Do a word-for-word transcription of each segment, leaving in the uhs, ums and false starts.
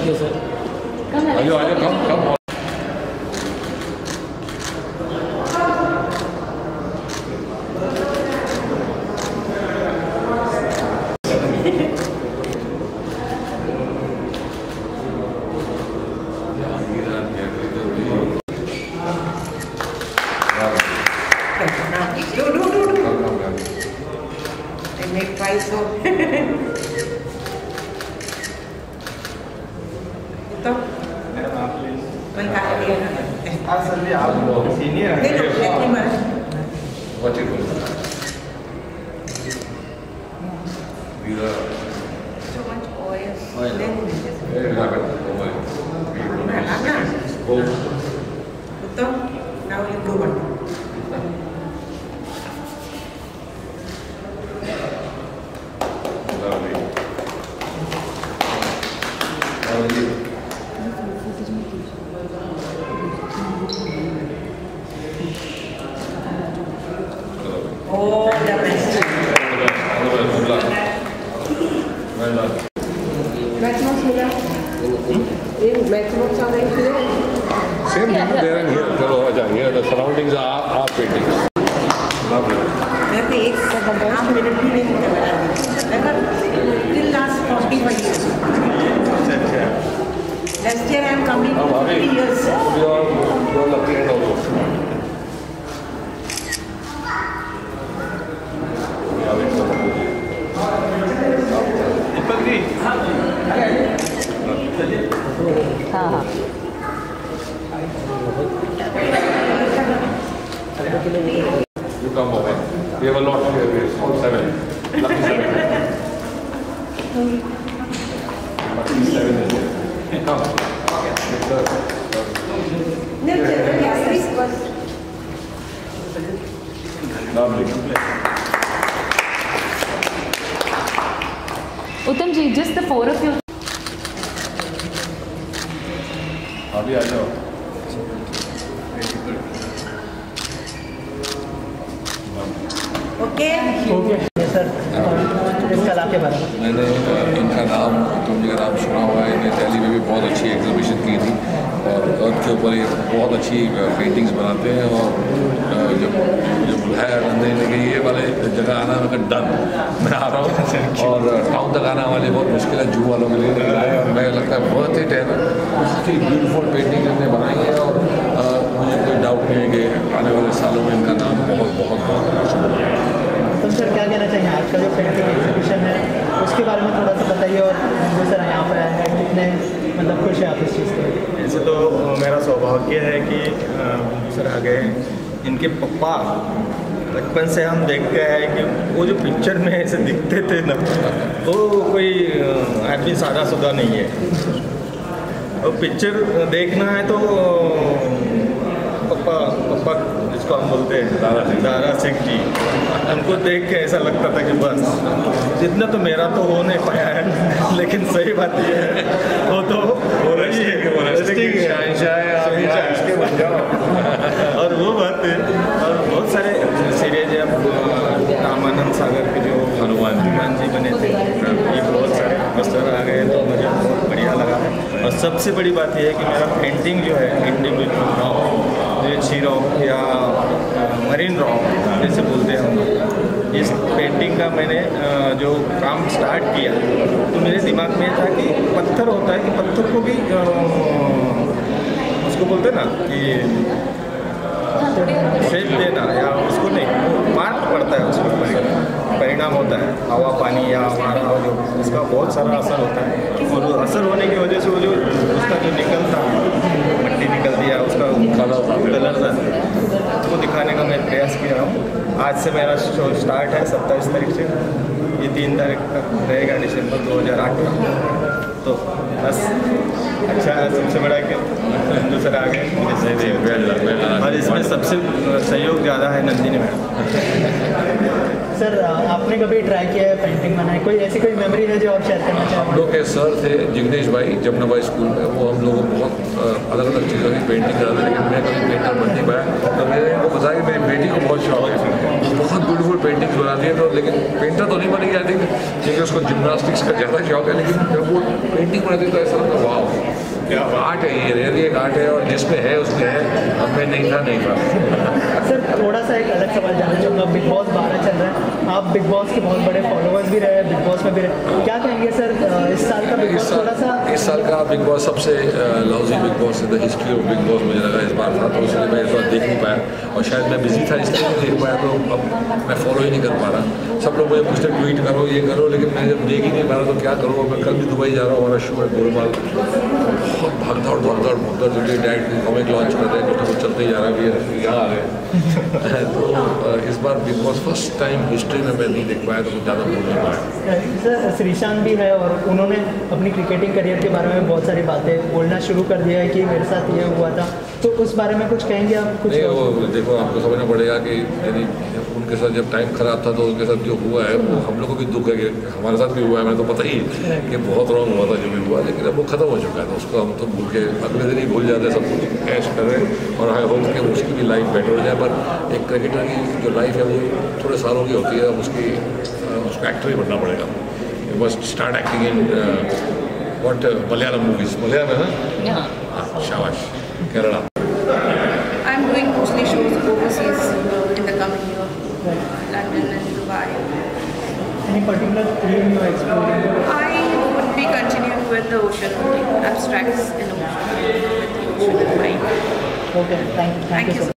Thank you sir. आजो आजो कम कम Do, do, do, do. I make twice so. Ito? May kaya na. Ah, sir, आप senior Hindi, no, let him man. Watch it. These are So much oil. Oil. Then, very rapid. Oh my. na, na. Oh. Ito? Now you do one. Lovely. Lovely. Oh, the best. Good luck. Well done. Maximum मिला? ये maximum सारे इतने? Same thing there and here. चलो आ जाएंगे. The surroundings are are paintings. Lovely. That is, half minute भी नहीं निकल रहा है. Till last forty-five years. Last year I am coming अब for आगे. fifty years. You are you are lucky and also. हाँ हाँ You come over. We have a lot here. We have seven. Lucky seven. Lucky seven is here. Come. It's the- No, yes, this was. Lovely. Uttam ji, just the four of you. अभी आ जाओ. Okay. Okay sir, इस कला के बारे में मैंने अ, इनका नाम उत्तम जी का नाम सुना हुआ है. इन्हें दिल्ली में भी बहुत अच्छी एग्जीबिशन की थी और अर्थ के ऊपर ये बहुत अच्छी पेंटिंग्स बनाते हैं. और अ, जब जब बुलाया नंदनी ने कि ये वाले जगह आना, मैं डन मैं आ रहा हूँ. और टाउन तक आना वाली बहुत मुश्किल है जू वालों के लिए. और मैं लगता है बहुत ही टैन बहुत ही ब्यूटीफुल पेंटिंग इन्होंने बनाई है. और अ, मुझे कोई डाउट नहीं है कि आने वाले सालों में इनका नाम बहुत बहुत बहुत मशहूर होगा. तो सर क्या कहना चाहिए आज का जो पेंटिंग एग्जीबिशन है उसके बारे में थोड़ा सा बताइए. और जो सर यहाँ पर आए हैं कितने मतलब खुश हैं आप इस चीज़ से? ऐसे तो मेरा सौभाग्य है कि सर आ गए. इनके पप्पा बचपन से हम देखते हैं कि वो जो पिक्चर में ऐसे दिखते थे ना, वो कोई आदमी सादा सुदा नहीं है. और पिक्चर देखना है तो पप्पा पप्पा जिसको हम बोलते हैं दारा सिंह दारा सिंह जी, उनको देख के ऐसा लगता था कि बस जितना तो मेरा तो हो नहीं पाया है, लेकिन सही बात ये है वो तो हो रही है. और वो बात है. और बहुत सारे सीरीज है. रामानंद सागर के जो हनुमान हनुमान जी बने थे, ये बहुत सारे मस्तर आ गए तो मुझे बहुत बढ़िया लगा. और सबसे बड़ी बात यह है कि मेरा पेंटिंग जो है इंडिविजुअल रॉक, शी रॉक या मरीन रॉक जैसे बोलते हैं हम लोग, इस पेंटिंग का मैंने जो काम स्टार्ट किया तो मेरे दिमाग में था कि पत्थर होता है कि पत्थर को भी उसको बोलते हैं ना कि शेप देना, या उसको नहीं मार्क पड़ता है, उसको परिणाम होता है. हवा पानी या हमारा जो उसका बहुत सारा असर होता है. और असर होने की वजह से वो जो उसका जो निकलता मट्टी निकलती है उसका कलर उसको दिखाने का मैं प्रयास किया हूँ. आज से मेरा शो स्टार्ट है सत्ताईस तारीख से, ये तीन तारीख तक रहेगा दिसंबर दो हज़ार आठ. तो बस अच्छा है. सबसे बड़ा कि नंदू सर आ गए और इसमें सबसे सहयोग ज़्यादा है नंदिनी मैडम. सर आपने कभी ट्राई किया है पेंटिंग बनाई? कोई ऐसी कोई मेमोरी है जो आप शेयर करना चाहें? हम लोग के सर थे जिग्नेश भाई जमुनाबाई स्कूल में, वो हम लोग बहुत अलग अलग चीज़ों की पेंटिंग कराते थे, लेकिन मैं कभी पेंटर बन नहीं पाया. तो मैंने इनको बताया कि मेरी बेटी को बहुत शौक है, बहुत ब्यूटीफुल पेंटिंग्स बनाती है. तो लेकिन पेंटर तो नहीं बनेगी आई थिंक, क्योंकि उसको जिसको जिम्नास्टिक्स का ज़्यादा शौक है, लेकिन जब वो पेंटिंग बनाते तो ऐसा लगता वाह क्या आर्ट है, ये रियली एक आर्ट है, और जिसमें है उसमें है, अब मैं नहीं था नहीं था। सर थोड़ा सा एक अलग सवाल जानना चाहूँगा, बिग बॉस बारह चल रहा है, आप बिग बॉस के बहुत बड़े फॉलोअर्स भी रहे, बिग बॉस में भी रहे, क्या कहेंगे सर इस साल का बिग बॉस थोड़ा सा? इस साल का बिग बॉस सबसे लॉजी Bigg Boss in the history of Bigg Boss मुझे लगा इस बार था, तो इसलिए मैं इस बार देख नहीं पाया, और शायद मैं बिजी था इसलिए नहीं देख पाया, तो अब मैं फॉलो ही नहीं कर पा रहा। सब लोग मुझे पूछते ट्वीट करो ये करो, लेकिन मैं जब देख ही नहीं पा रहा तो क्या करूँ। मैं कल भी दुबई जा रहा हूँ, हमारा शो है गोलमाल, बहुत भाग दौड़ भाग दौड़ भाग दौड़ क्योंकि डायरेक्ट कॉमिक लॉन्च कर रहे हैं, कुछ ना कुछ चलते ही जा रहा है, अभी यहाँ आ गए तो इस बार Bigg Boss first time history में मैं नहीं देख पाया, तो कुछ ज़्यादा बोल नहीं पाया। सर श्रीशांत भी है और उन्होंने अपनी क्रिकेटिंग करियर के बारे में बहुत सारी बातें बोलना शुरू कर दिया है कि मेरे साथ ये हुआ था, तो उस बारे में कुछ कहेंगे आप? कुछ नहीं, वो देखो आपको समझना पड़ेगा कि यदि उनके साथ जब टाइम खराब था तो उनके साथ जो हुआ है वो हम लोग को भी दुख है कि हमारे साथ भी हुआ है, मैं तो पता ही कि बहुत रॉन्ग हुआ था जो भी हुआ, लेकिन अब वो खत्म हो चुका है, तो उसको हम तो भूल के अगले दिन ही भूल जाते हैं, सब कुछ कैश कर रहे हैं, और आई होप कि उसकी भी लाइफ बेटर हो जाए। पर एक क्रिकेटर की जो लाइफ है वो थोड़े सालों की होती है, उसकी उसको एक्टर ही बनना पड़ेगा। You must start acting in what Malayalam movies, Malayalam है ना, शाबाश, Kerala. I'm doing mostly shows overseas in the coming year, London and Dubai. Any particular theme you are exploring? I would be continuing with the ocean, abstracts in the ocean, with the ocean in mind. Okay, thank you. Thank you so much.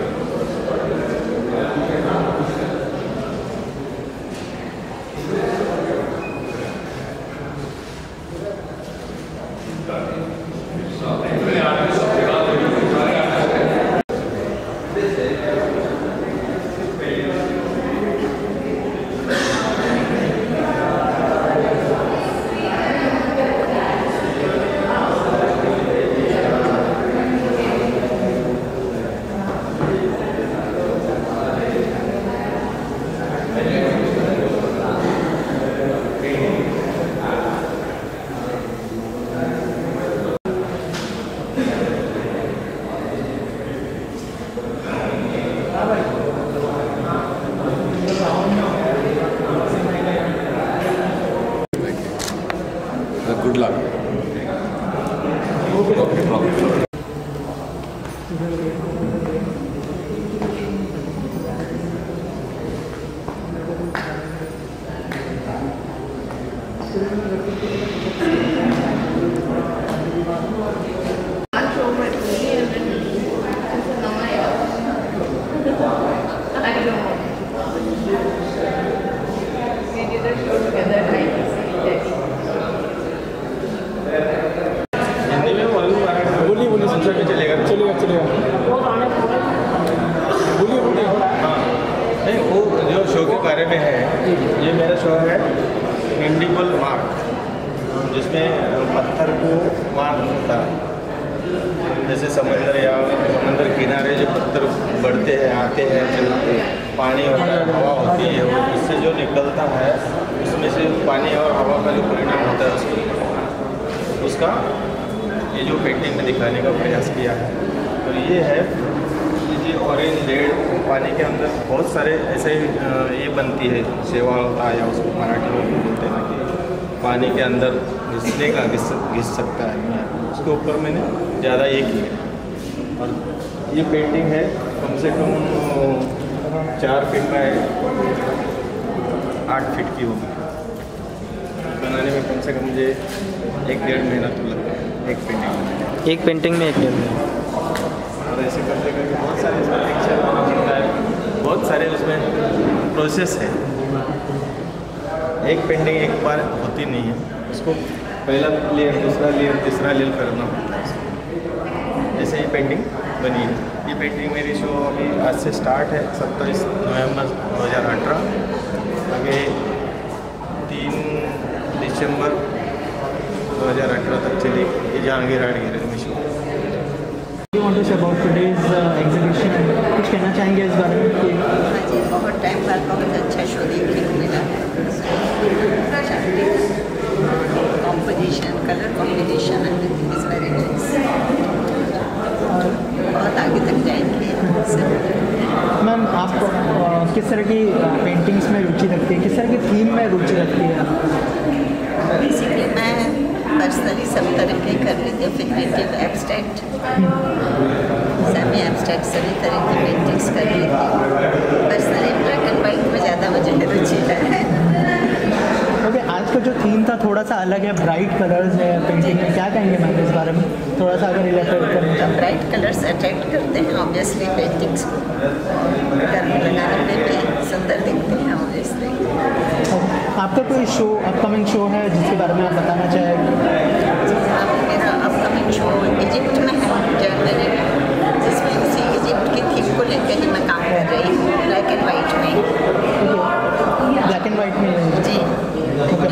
Good luck. Okay, problem. बारे में है, ये मेरा show है इंडिबल mark, जिसमें पत्थर को mark होता है, जैसे समंदर या समंदर किनारे जो पत्थर बढ़ते हैं आते हैं, जो पानी होता है, हवा होती है, उससे जो निकलता है उसमें से पानी और हवा का जो परिणाम होता है उसको उसका ये जो पेंटिंग में दिखाने का प्रयास किया है। और ये है ये ऑरेंज रेड पानी के अंदर बहुत सारे ऐसे ये बनती है सेवा होता है, या उसको मराठी में बोलते हैं कि पानी के अंदर घिसने का घिस घिस सकता है, उसके ऊपर मैंने ज़्यादा ये किया। और ये पेंटिंग है कम से कम चार फीट का है, आठ फीट की होगी, बनाने में कम से कम मुझे एक डेढ़ महीना तो लगता है एक पेंटिंग में एक पेंटिंग में एक डेढ़ महीना। और ऐसे करते करके बहुत सारे इसमें पिक्चर बनता है, बहुत सारे उसमें प्रोसेस है, एक पेंटिंग एक बार होती नहीं है, उसको पहला लेयर दूसरा लेयर तीसरा लेयर करना पड़ता है। जैसे ये पेंटिंग बनी है, ये पेंटिंग मेरी शो अभी आज से स्टार्ट है सत्ताईस नवंबर दो हज़ार अठारह, आगे तीन दिसंबर दो हज़ार अठारह तक चलेगी। ये जहांगीर आर्ट गैलरी में show. You want to say about today's uh, exhibition? कुछ कहना चाहेंगे इस बारे में? जी बहुत टाइम बाद बहुत अच्छा शो देखने को मिला है। Composition, colour combination everything is very nice. और बहुत आगे तक जाएंगे। से। मैम आप अ, किस तरह की पेंटिंग्स में रुचि रखती है, किस तरह की थीम में रुचि रखती है? बेसिकली मैं पर्सनली सब तरह के कर लेती हूँ, फिगरेटिव, एब्स्ट्रैक्ट, सेमी एब्स्ट्रैक्ट, सभी तरह की पेंटिंग्स कर लेती हूँ। पर्सनली ब्लैक एंड वाइट में ज़्यादा मुझे रुचि है। ओके, आज का जो थीम था थोड़ा सा अलग है, ब्राइट कलर्स है पेंटिंग में, क्या कहेंगे मैम इस बारे में? थोड़ा सा अगर रिलेटेड करना चाहते ब्राइट कलर्स अट्रैक्ट करते हैं ऑब्वियसली पेंटिंग्स को, घर में लगाने में भी सुंदर दिखते हैं ऑब्वियसली। हैं। आपका कोई शो, अपकमिंग शो है जिसके बारे में आप बताना चाहेंगे? अब मेरा अपकमिंग शो इजिप्ट में है जनवरी में, जिसमें उसी इजिप्ट की थीम को लेकर ही मैं काम कर रही हूँ, ब्लैक एंड वाइट में। ब्लैक एंड वाइट में जी,